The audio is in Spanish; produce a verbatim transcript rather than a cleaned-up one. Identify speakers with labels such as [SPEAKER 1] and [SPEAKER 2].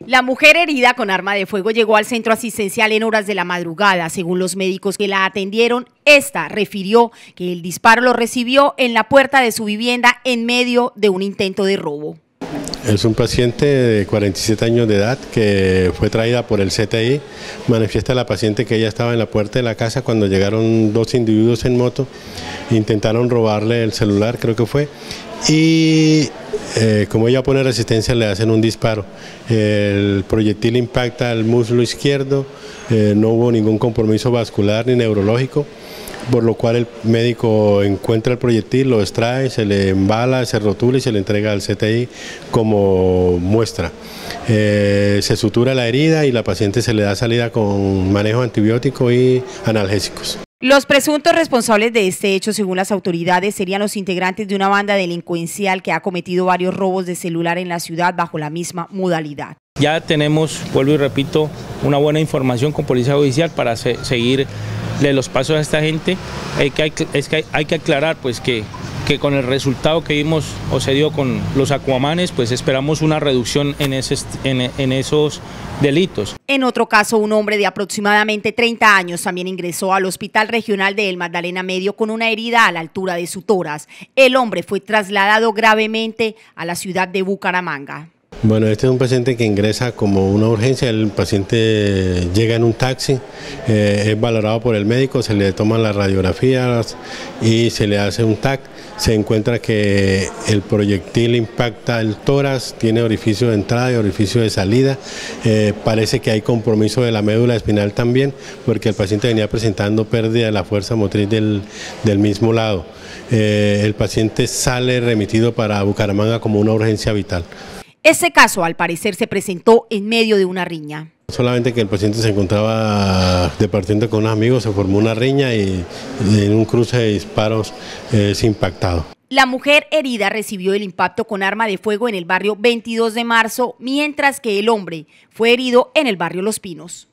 [SPEAKER 1] La mujer herida con arma de fuego llegó al centro asistencial en horas de la madrugada. Según los médicos que la atendieron, esta refirió que el disparo lo recibió en la puerta de su vivienda en medio de un intento de robo.
[SPEAKER 2] Es un paciente de cuarenta y siete años de edad que fue traída por el C T I. Manifiesta la paciente que ella estaba en la puerta de la casa cuando llegaron dos individuos en moto, intentaron robarle el celular, creo que fue, y eh, como ella pone resistencia le hacen un disparo. El proyectil impacta el muslo izquierdo, eh, no hubo ningún compromiso vascular ni neurológico, por lo cual el médico encuentra el proyectil, lo extrae, se le embala, se rotula y se le entrega al C T I como muestra. Eh, se sutura la herida y la paciente se le da salida con manejo antibiótico y analgésicos.
[SPEAKER 1] Los presuntos responsables de este hecho, según las autoridades, serían los integrantes de una banda delincuencial que ha cometido varios robos de celular en la ciudad bajo la misma modalidad.
[SPEAKER 3] Ya tenemos, vuelvo y repito, una buena información con Policía Judicial para se seguir de los pasos a esta gente. Hay que, hay, es que hay, hay que aclarar pues que, que con el resultado que vimos o se dio con los Aquamanes, pues esperamos una reducción en, ese, en, en esos delitos.
[SPEAKER 1] En otro caso, un hombre de aproximadamente treinta años también ingresó al Hospital Regional de El Magdalena Medio con una herida a la altura de su tórax. El hombre fue trasladado gravemente a la ciudad de Bucaramanga.
[SPEAKER 2] Bueno, este es un paciente que ingresa como una urgencia. El paciente llega en un taxi, eh, es valorado por el médico, se le toman las radiografías y se le hace un T A C. Se encuentra que el proyectil impacta el tórax, tiene orificio de entrada y orificio de salida. Eh, parece que hay compromiso de la médula espinal también, porque el paciente venía presentando pérdida de la fuerza motriz del, del mismo lado. Eh, el paciente sale remitido para Bucaramanga como una urgencia vital.
[SPEAKER 1] Este caso, al parecer, se presentó en medio de una riña.
[SPEAKER 2] Solamente que el paciente se encontraba departiendo con unos amigos, se formó una riña y en un cruce de disparos es impactado.
[SPEAKER 1] La mujer herida recibió el impacto con arma de fuego en el barrio veintidós de marzo, mientras que el hombre fue herido en el barrio Los Pinos.